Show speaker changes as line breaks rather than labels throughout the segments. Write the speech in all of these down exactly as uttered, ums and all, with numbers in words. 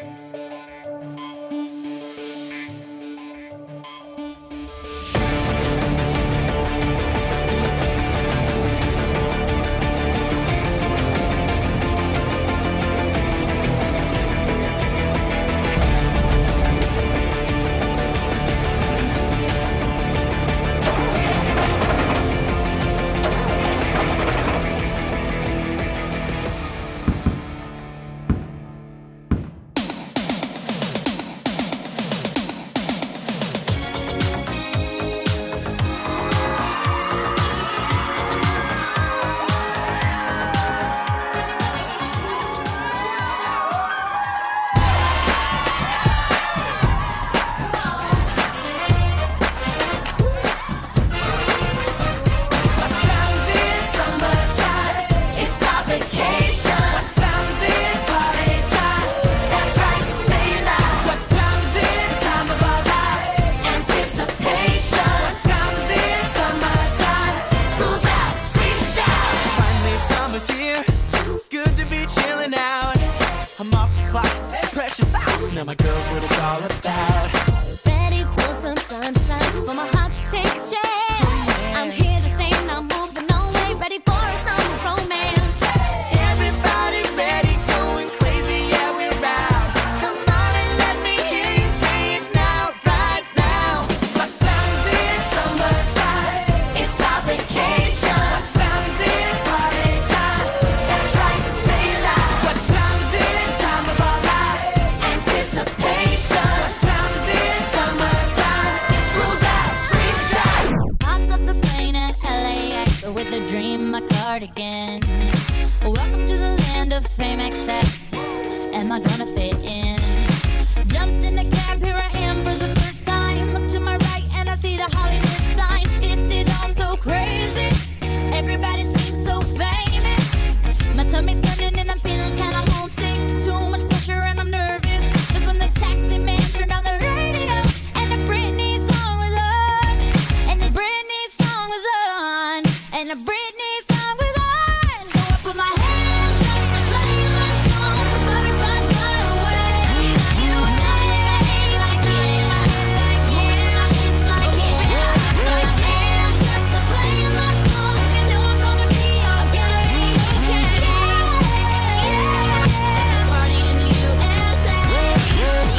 Now my girl's what it's all about.
Ready for some sunshine, for my heart to take a chance. I'm here to stay, not moving no way. Ready for a summer romance.
Everybody's ready, going crazy, yeah, we're out.
Come on and let me hear you say it now, right now.
What time is it? Summertime.
It's our vacation.
What time is it? Party time.
That's right, say it loud.
What time is it? Time of our lives.
Anticipation.
What time is it? Summertime.
School's out, scream shout. Hopped off the plane at L A X with a dream, my cardigan. Welcome to the land of fame excess. Am I gonna fit in? Jumped in the cab, here I am for the first time. Look to my right and I see the Hollywood sign. This is all so crazy. Everybody seems so famous. My tummy's turning and I'm feeling kinda homesick. Too much pressure and I'm nervous. That's when the taxi man turned on the radio and the Britney song was on. And the Britney song was on. And the Britney song was on. So I put my hands up to play my song. The butterflies fly away. You know I like it, like it, it's like it. Put my hands up to play my song. You know I'm gonna be okay. Yeah, yeah. It's a party in the U S A. Yeah,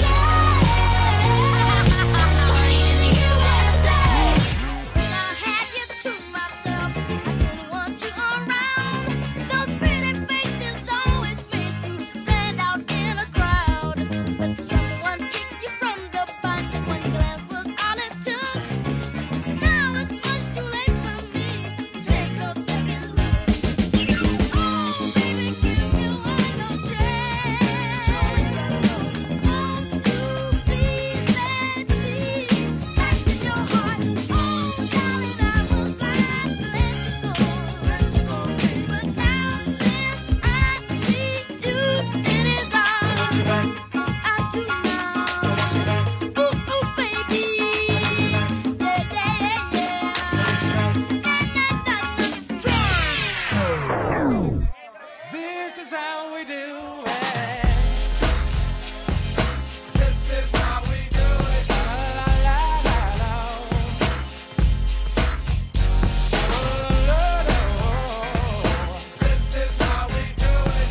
it's a party in the U S A. When I had you to myself, I didn't want you around. Those pretty faces always make you stand out in a crowd. But someone picked you from the bunch. One glance was all it took. Now it's much too late for me to take a second look. Oh, baby, give me one more chance. Won't you please let me back in your heart? Oh, darling, I was glad to let you go, let you go. But now since I see you in his arms, I do now. Ooh, ooh, baby. Yeah, yeah, yeah.
This is how we do it. This is how we do it. La la la la la. This is how we do it.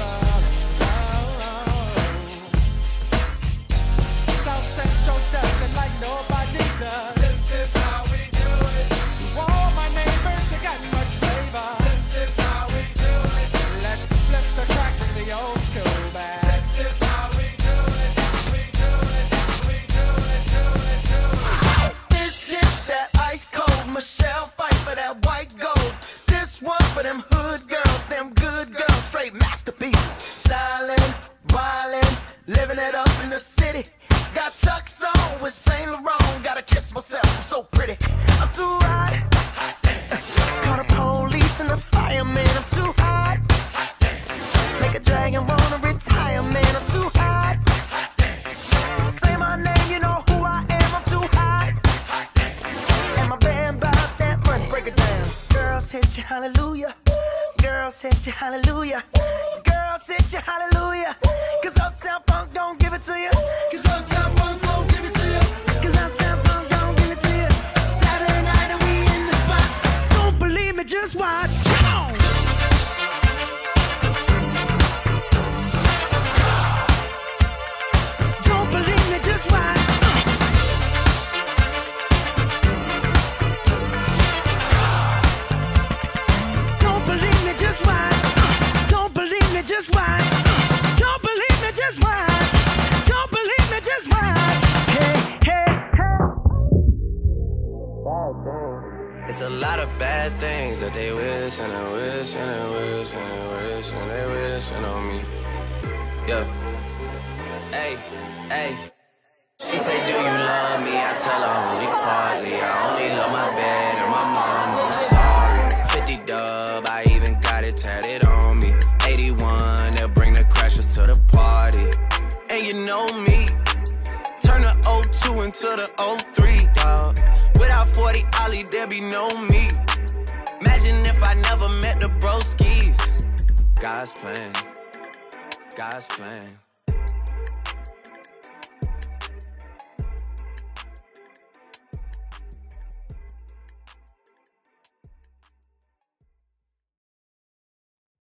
South Central does it like nobody does. This is how we do it. To all my neighbors, you got much flavor. This is how we do it. Let's flip the crack in the old school bag. This is how we do it. We do it. We do it. Do it. Do it.
This shit, that ice cold Michelle fight for that white gold. This one for them hood girls, them good girls, straight masterpieces. Styling, wildin', living it up in the city. Got Chuck's on with Saint Laurent. Gotta kiss myself, I'm so pretty. I'm too hot. Call the police and the fireman. I'm too hot. Make a dragon wanna retire, man. I'm too hot. Say my name, you know who I am. I'm too hot. And my band bout that money. Break it down. Girls hit you, hallelujah. Girls hit you, hallelujah. Girls hit you, hallelujah. Cause Uptown Funk don't give It's a lot of bad things that they wish and they wish and they wish and they wish and they wishing on me. Yeah. Hey, hey. She say, do you love me? I tell her only partly. I only love my bed and my mom. I'm sorry. fifty dub, I even got it tatted on me. eighty-one, they'll bring the crashers to the party. And you know me, turn the oh two into the oh three, dawg. Without forty Ollie, there be no me. Imagine if I never met the broskies. God's plan, God's plan.